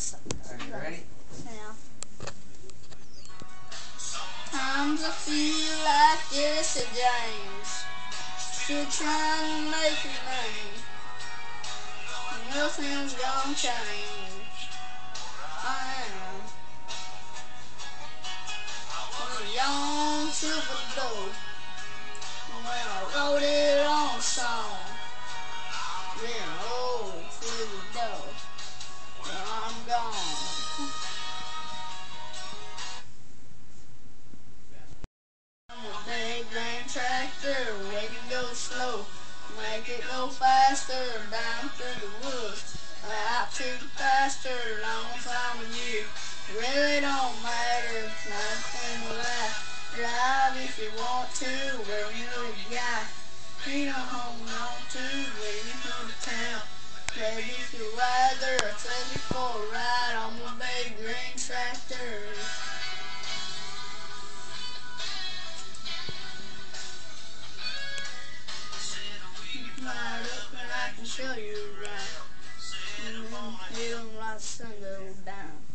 this. Are you ready? Yeah. Times I feel like Jesse James, still trying to make a name. Nothing's gonna change. I am on a young troubadour. When I wrote it on a song, getting old through the door. Well, I'm gone. I'm a big green tractor, we can go slow, make it go faster, down through the woods, out to the pasture, long time of year. Really don't matter, nothing to lie. Drive if you want to, where you know the guy. You don't hold on to when you come to town. Maybe if you rather, I'll take you for a ride on my big green tractor. Light up and I can show you around. You don't let the sun go down.